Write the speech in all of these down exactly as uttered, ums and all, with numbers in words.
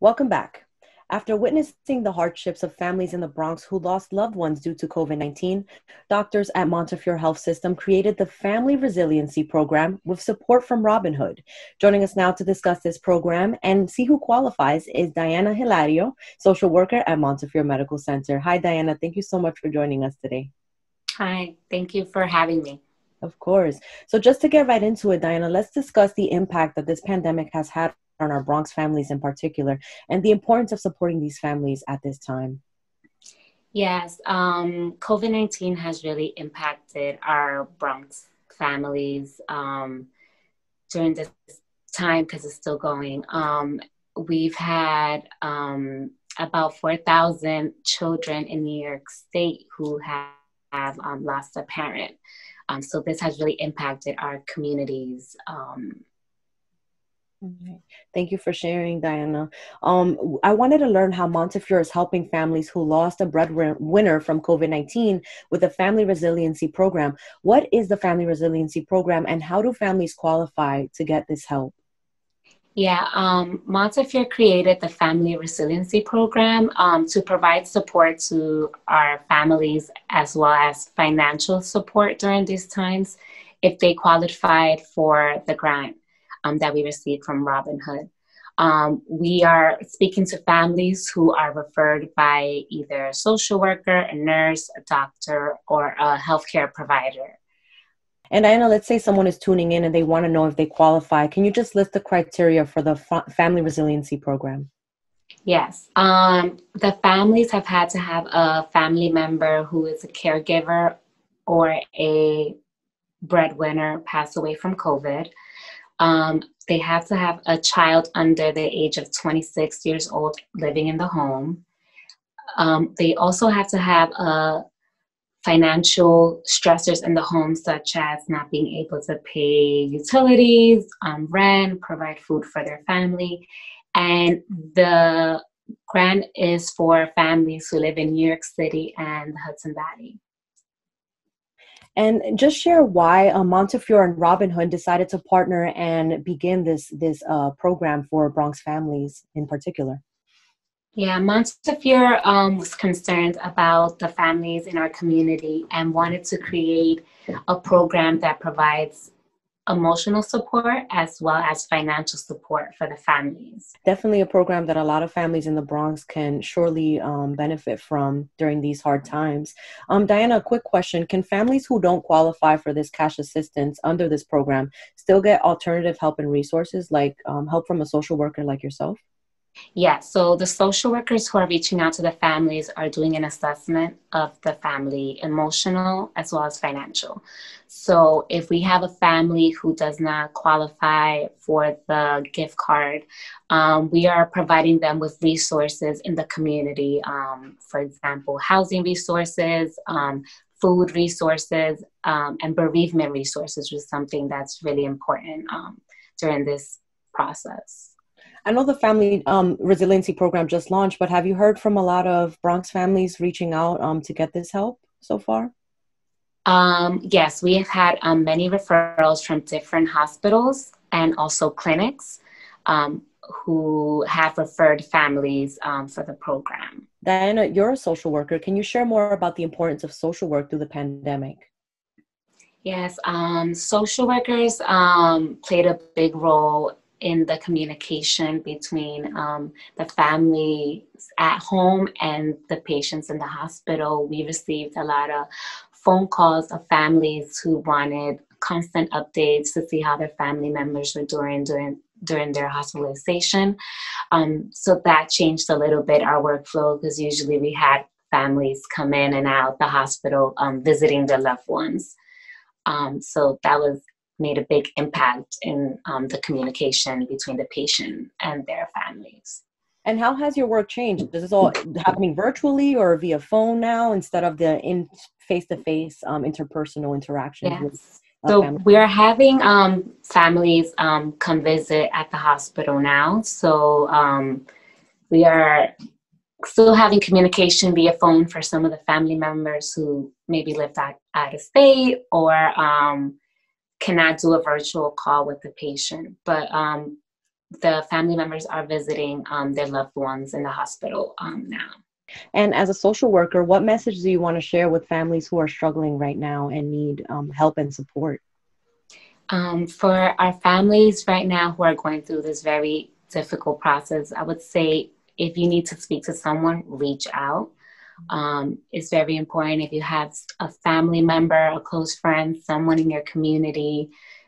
Welcome back. After witnessing the hardships of families in the Bronx who lost loved ones due to COVID nineteen, doctors at Montefiore Health System created the Family Resiliency Program with support from Robin Hood. Joining us now to discuss this program and see who qualifies is Diana Hilario, social worker at Montefiore Medical Center. Hi, Diana. Thank you so much for joining us today. Hi, thank you for having me. Of course. So just to get right into it, Diana, let's discuss the impact that this pandemic has had on our Bronx families in particular, and the importance of supporting these families at this time. Yes, um, COVID nineteen has really impacted our Bronx families um, during this time because it's still going. Um, we've had um, about four thousand children in New York State who have, have um, lost a parent. Um, so this has really impacted our communities. Um, Thank you for sharing, Diana. Um, I wanted to learn how Montefiore is helping families who lost a breadwinner from COVID nineteen with the Family Resiliency Program. What is the Family Resiliency Program, and how do families qualify to get this help? Yeah, um, Montefiore created the Family Resiliency Program um, to provide support to our families as well as financial support during these times if they qualified for the grant um, that we received from Robin Hood. Um, we are speaking to families who are referred by either a social worker, a nurse, a doctor, or a healthcare provider. And Diana, let's say someone is tuning in and they want to know if they qualify. Can you just list the criteria for the fa- Family Resiliency Program? Yes. Um, the families have had to have a family member who is a caregiver or a breadwinner pass away from COVID. Um, they have to have a child under the age of twenty-six years old living in the home. Um, they also have to have a financial stressors in the home, such as not being able to pay utilities, um, rent, provide food for their family. And the grant is for families who live in New York City and the Hudson Valley. And just share why uh, Montefiore and Robin Hood decided to partner and begin this this uh, program for Bronx families in particular. Yeah, Montefiore um, was concerned about the families in our community and wanted to create a program that provides emotional support as well as financial support for the families. Definitely a program that a lot of families in the Bronx can surely um, benefit from during these hard times. Um, Diana, a quick question. Can families who don't qualify for this cash assistance under this program still get alternative help and resources like um, help from a social worker like yourself? Yeah, so the social workers who are reaching out to the families are doing an assessment of the family, emotional as well as financial. So if we have a family who does not qualify for the gift card, um, we are providing them with resources in the community. Um, for example, housing resources, um, food resources, um, and bereavement resources, which is something that's really important um, during this process. I know the Family um, Resiliency Program just launched, but have you heard from a lot of Bronx families reaching out um, to get this help so far? Um, yes, we have had um, many referrals from different hospitals and also clinics um, who have referred families um, for the program. Diana, you're a social worker. Can you share more about the importance of social work through the pandemic? Yes, um, social workers um, played a big role in the communication between um, the families at home and the patients in the hospital. We received a lot of phone calls of families who wanted constant updates to see how their family members were doing during, during their hospitalization. Um, so that changed a little bit our workflow because usually we had families come in and out the hospital um, visiting their loved ones. Um, so that was made a big impact in um, the communication between the patient and their families. And how has your work changed? Is this all happening virtually or via phone now instead of the in face-to-face um, interpersonal interactions Yes. with uh, So families? we are having um, families um, come visit at the hospital now. So um, we are still having communication via phone for some of the family members who maybe lived out, out of state or um, cannot do a virtual call with the patient. But um, the family members are visiting um, their loved ones in the hospital um, now. And as a social worker, what message do you want to share with families who are struggling right now and need um, help and support? Um, for our families right now who are going through this very difficult process, I would say if you need to speak to someone, reach out. Um, it's very important if you have a family member, a close friend, someone in your community,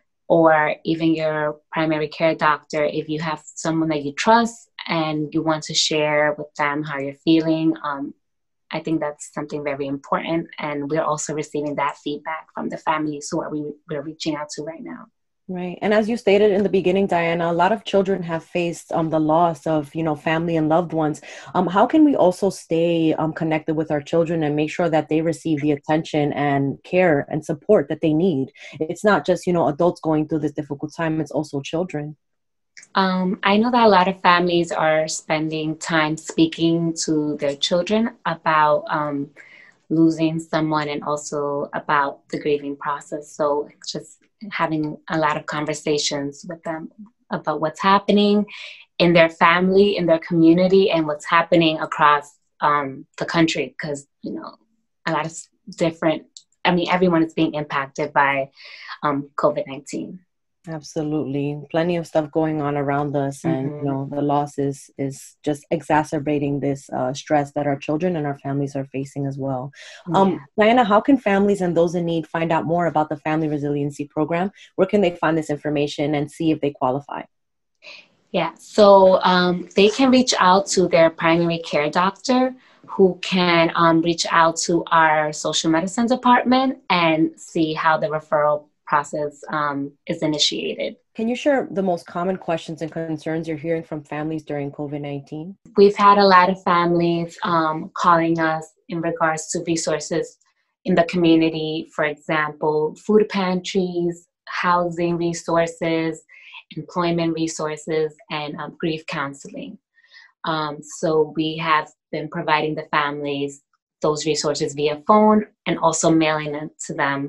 or even your primary care doctor, if you have someone that you trust and you want to share with them how you're feeling, um, I think that's something very important. And we're also receiving that feedback from the families who are we, we're reaching out to right now. Right. And as you stated in the beginning, Diana, a lot of children have faced um, the loss of, you know, family and loved ones. Um, how can we also stay um, connected with our children and make sure that they receive the attention and care and support that they need? It's not just, you know, adults going through this difficult time. It's also children. Um, I know that a lot of families are spending time speaking to their children about um, losing someone and also about the grieving process. So just having a lot of conversations with them about what's happening in their family, in their community, and what's happening across um, the country. Because, you know, a lot of different, I mean, everyone is being impacted by um, COVID nineteen. Absolutely. Plenty of stuff going on around us. And, Mm-hmm. you know, the loss is, is just exacerbating this uh, stress that our children and our families are facing as well. Um, Yeah. Diana, how can families and those in need find out more about the Family Resiliency Program? Where can they find this information and see if they qualify? Yeah, so um, they can reach out to their primary care doctor, who can um, reach out to our social medicine department and see how the referral process um, is initiated. Can you share the most common questions and concerns you're hearing from families during COVID nineteen? We've had a lot of families um, calling us in regards to resources in the community, for example, food pantries, housing resources, employment resources, and um, grief counseling. Um, so we have been providing the families those resources via phone and also mailing it to them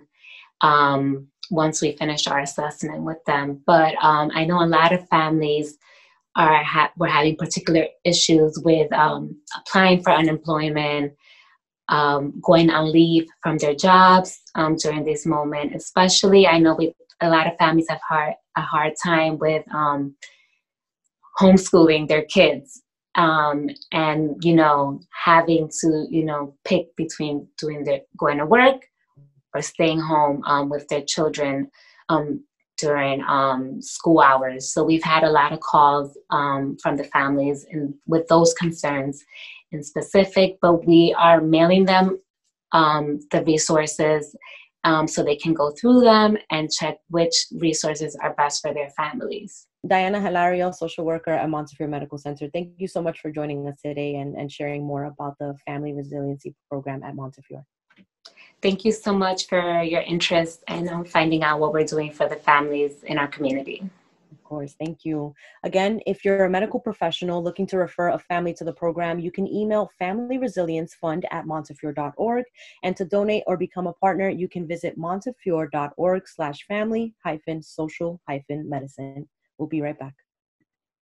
um, once we finish our assessment with them. But um, I know a lot of families are ha- were having particular issues with um, applying for unemployment, um, going on leave from their jobs um, during this moment. Especially, I know we, a lot of families have hard, a hard time with um, homeschooling their kids. Um, and, you know, having to, you know, pick between doing their, going to work or staying home um, with their children um, during um, school hours. So we've had a lot of calls um, from the families and with those concerns in specific, but we are mailing them um, the resources um, so they can go through them and check which resources are best for their families. Diana Hilario, social worker at Montefiore Medical Center. Thank you so much for joining us today and, and sharing more about the Family Resiliency Program at Montefiore. Thank you so much for your interest and um, finding out what we're doing for the families in our community. Of course. Thank you. Again, if you're a medical professional looking to refer a family to the program, you can email family resilience fund at montefiore dot org. And to donate or become a partner, you can visit montefiore dot org slash family hyphen social hyphen medicine. We'll be right back.